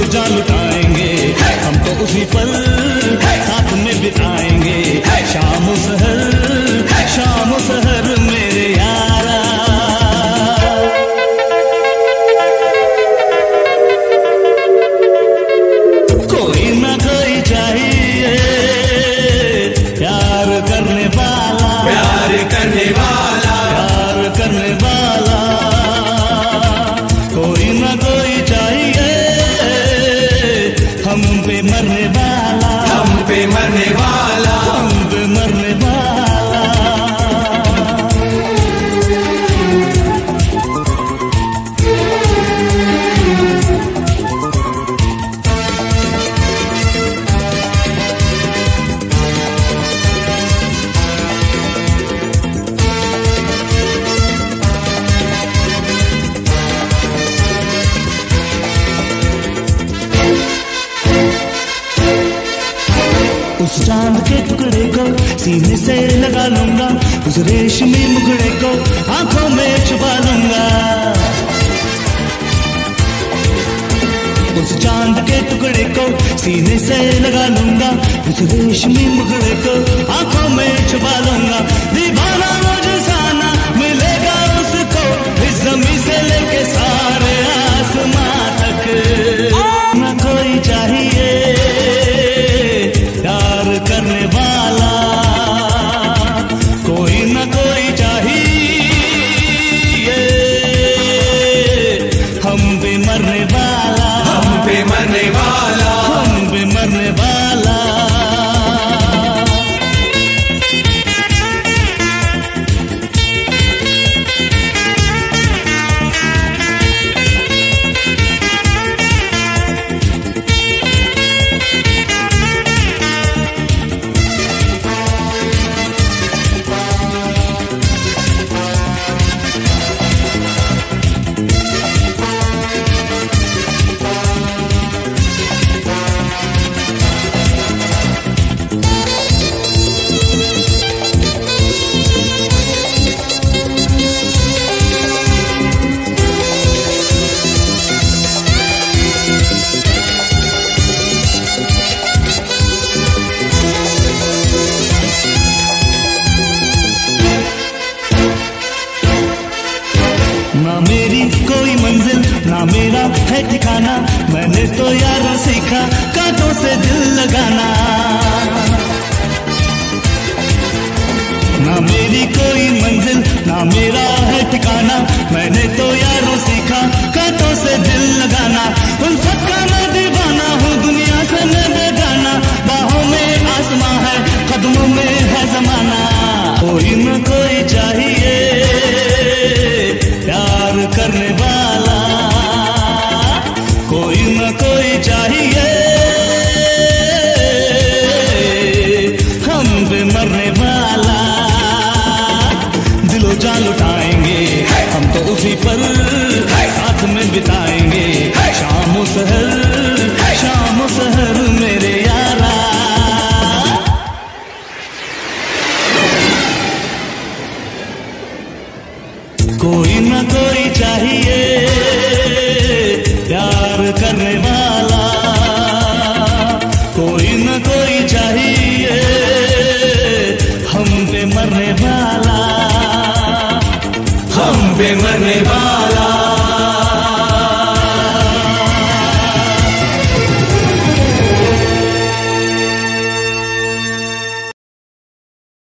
जान लुटाएंगे, हम तो उसी पल साथ में बिताएंगे। शाम सहर मेरे यारा। कोई ना कोई चाहिए प्यार करने वाला, प्यार करने वाला, प्यार करने वाला। कोई ना कोई चाहिए हम पे मरने वाला, हम पे मरने वाला, हम पे मरने वाला। उस चांद के टुकड़े को सीने से लगा लूंगा, उस रेशमी मुखड़े को आंखों में छुपा लूंगा। उस चांद के टुकड़े को सीने से लगा लूंगा, उस रेशमी मुखड़े को आंखों में छुपा लूंगा। दीवाना मुझसाना मिलेगा उसको इस ज़मीं से लेके सारे आसमां तक। ना कोई चाहिए प्यार करने वाला, कोई ना कोई चाहिए हम पे मरने वाला, हम पे मरने वाला, हम पे मरने वाला। ना मेरी कोई मंजिल, ना मेरा है ठिकाना, मैंने तो यारों सीखा कांटों से दिल लगाना। ना मेरी कोई मंजिल, ना मेरा है ठिकाना, मैंने तो यारों सीखा कांटों से दिल लगाना। उल्फत का मैं दीवाना हूँ, दुनिया से मैं बेगाना, बाहों में आसमां है, कदमों में है जमाना। कोई न कोई चाहिए प्यार करने वाला, कोई न कोई चाहिए हम पे मरने वाला। दिलो जान लुटाएंगे, हम तो उसी पल साथ में बिताएंगे। शाम सहर मेरे यारा। कोई ना कोई चाहिए प्यार करने वाला, कोई ना कोई चाहिए हम पे मरने वाला, हम पे मरने वाला।